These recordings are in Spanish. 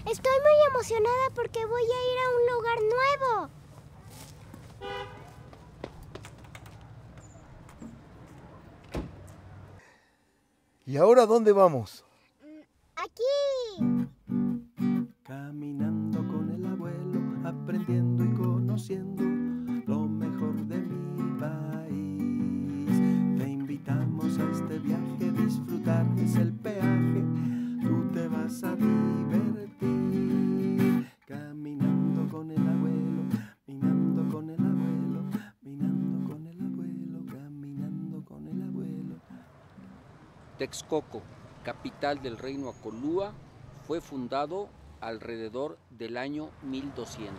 Estoy muy emocionada porque voy a ir a un lugar nuevo. ¿Y ahora dónde vamos? Aquí. Caminando con el abuelo, aprendiendo y conociendo lo mejor de mi país. Te invitamos a este viaje, disfrutar es el peaje, tú te vas a divertir. Caminando con el abuelo, caminando con el abuelo, caminando con el abuelo, caminando con el abuelo. Texcoco, capital del reino Acolúa, fue fundado alrededor del año 1200.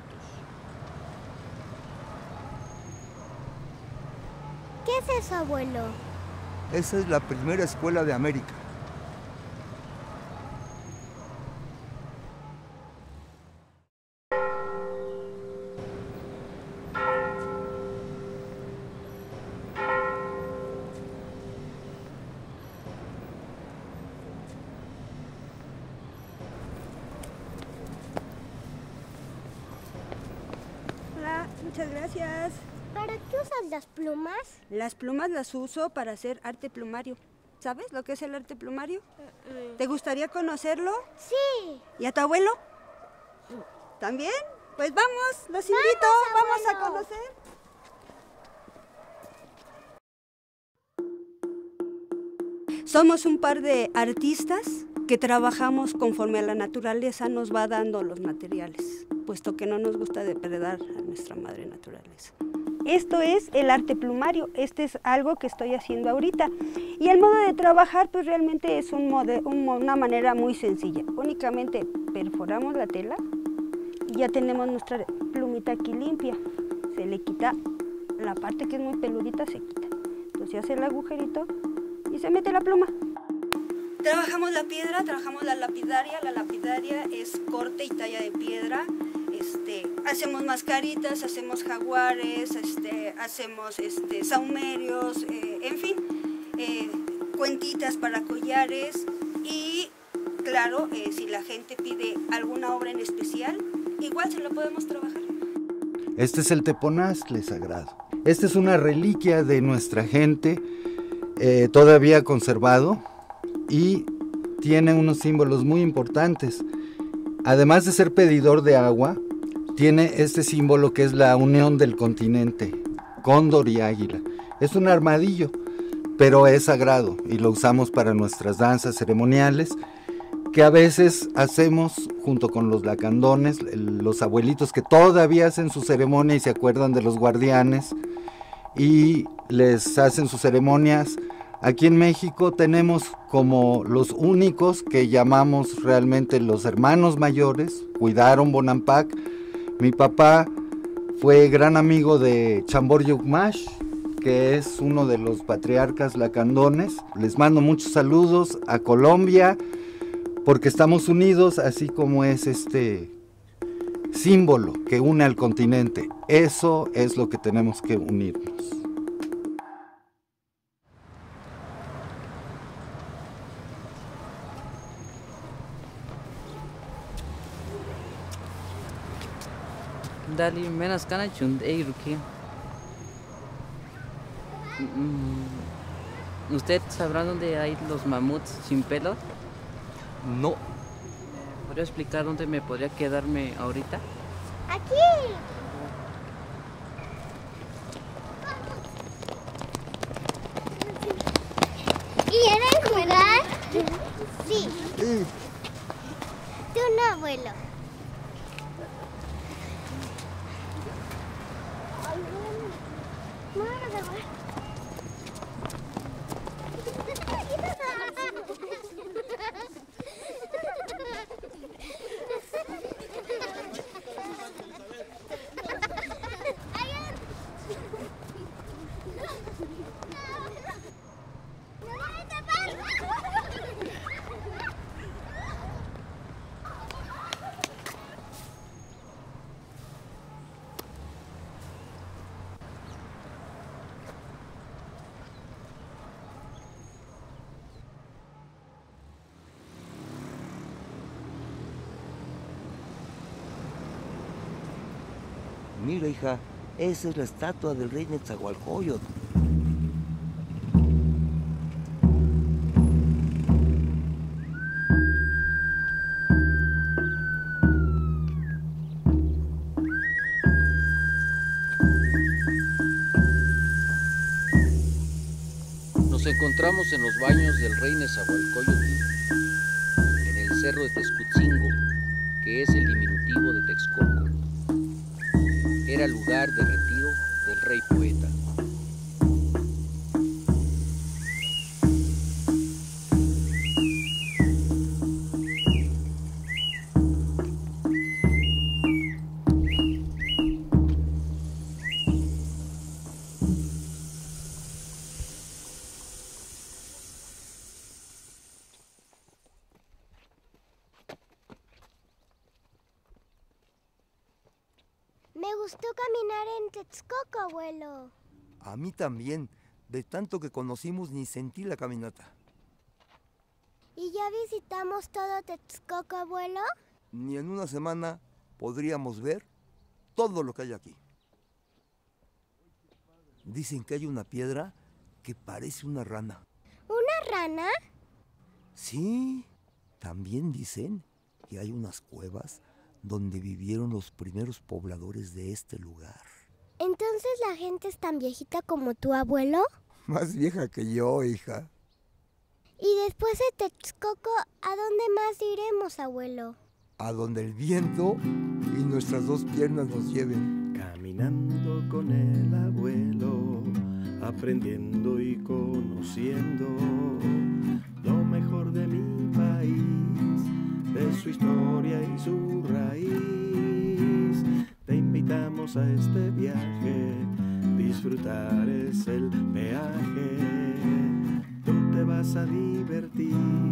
¿Qué es eso, abuelo? Esa es la primera escuela de América. Hola, muchas gracias. ¿Para qué usas las plumas? Las plumas las uso para hacer arte plumario. ¿Sabes lo que es el arte plumario? ¿Te gustaría conocerlo? Sí. ¿Y a tu abuelo? ¿También? Pues vamos, los invito, vamos a conocer. Somos un par de artistas que trabajamos conforme a la naturaleza nos va dando los materiales, puesto que no nos gusta depredar a nuestra madre naturaleza. Esto es el arte plumario, este es algo que estoy haciendo ahorita. Y el modo de trabajar pues realmente es una manera muy sencilla. Únicamente perforamos la tela y ya tenemos nuestra plumita aquí limpia. Se le quita la parte que es muy peludita, se quita. Entonces se hace el agujerito y se mete la pluma. Trabajamos la piedra, trabajamos la lapidaria. La lapidaria es corte y talla de piedra. Hacemos mascaritas, hacemos jaguares, hacemos saumerios, en fin, cuentitas para collares y claro, si la gente pide alguna obra en especial, igual se lo podemos trabajar. Este es el teponazcle sagrado. Esta es una reliquia de nuestra gente, todavía conservado y tiene unos símbolos muy importantes. Además de ser pedidor de agua, tiene este símbolo que es la unión del continente, cóndor y águila. Es un armadillo, pero es sagrado y lo usamos para nuestras danzas ceremoniales que a veces hacemos junto con los lacandones, los abuelitos que todavía hacen su ceremonia y se acuerdan de los guardianes y les hacen sus ceremonias. Aquí en México tenemos como los únicos que llamamos realmente los hermanos mayores, cuidaron Bonampak. Mi papá fue gran amigo de Chambor Yukmash, que es uno de los patriarcas lacandones. Les mando muchos saludos a Colombia, porque estamos unidos, así como es este símbolo que une al continente. Eso es lo que tenemos que unirnos. Dali, menos cana chund ruki. ¿Usted sabrá dónde hay los mamuts sin pelo? No. ¿Podría explicar dónde me podría quedarme ahorita? Aquí. ¿Quieren jugar? Sí. Tú no, abuelo. Mira, hija, esa es la estatua del rey Netzahualcóyotl. Nos encontramos en los baños del rey Nezahualcóyotl, en el cerro de Texcutzingo, que es el diminutivo de Texcoco. Era lugar de retiro del rey poeta. Me gustó caminar en Texcoco, abuelo. A mí también. De tanto que conocimos ni sentí la caminata. ¿Y ya visitamos todo Texcoco, abuelo? Ni en una semana podríamos ver todo lo que hay aquí. Dicen que hay una piedra que parece una rana. ¿Una rana? Sí, también dicen que hay unas cuevas donde vivieron los primeros pobladores de este lugar. ¿Entonces la gente es tan viejita como tu abuelo? Más vieja que yo, hija. Y después de Texcoco, ¿a dónde más iremos, abuelo? A donde el viento y nuestras dos piernas nos lleven. Caminando con el abuelo, aprendiendo y conociendo lo mejor de mi país, de su historia y su raíz. Te invitamos a este viaje, disfrutar es el peaje. Tú te vas a divertir